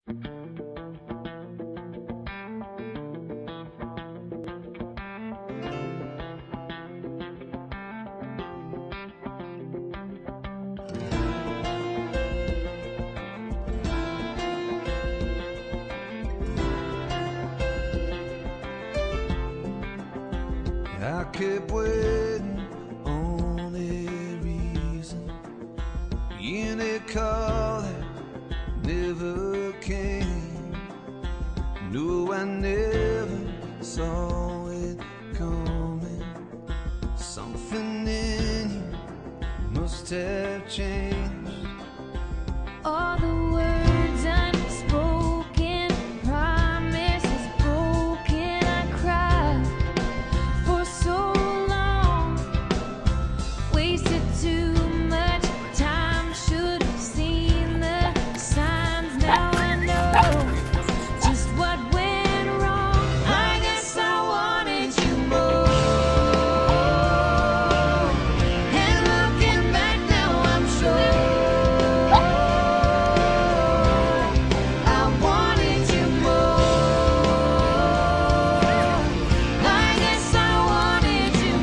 I kept waiting on a reason, in a call that never came. No, I never saw it coming. Something in you must have changed. All the words unspoken, promises broken. I cried for so long, wasted too much time. Should have seen the signs. Now I know just what went wrong. I guess I wanted you more. And looking back now, I'm sure I wanted you more. I guess I wanted you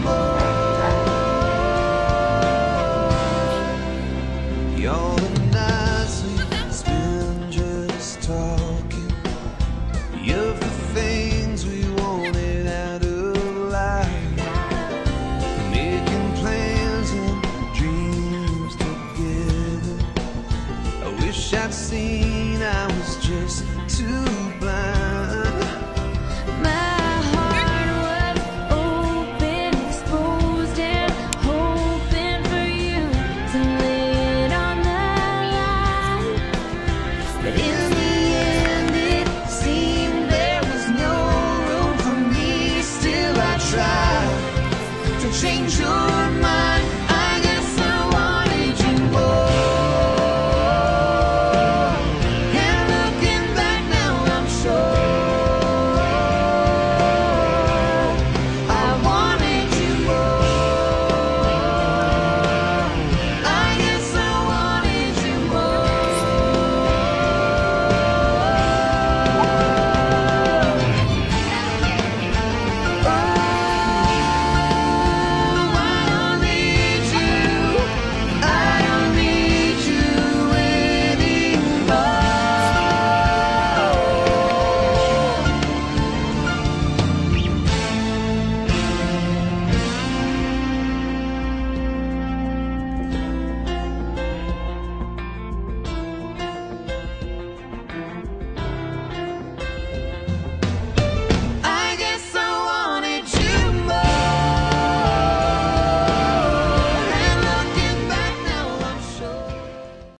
more. All the nights we spend just talking of the things we wanted out of life, making plans and dreams together. I wish I'd seen I was just too blind. My heart was open, exposed, and hoping for you to lay it on the line. But in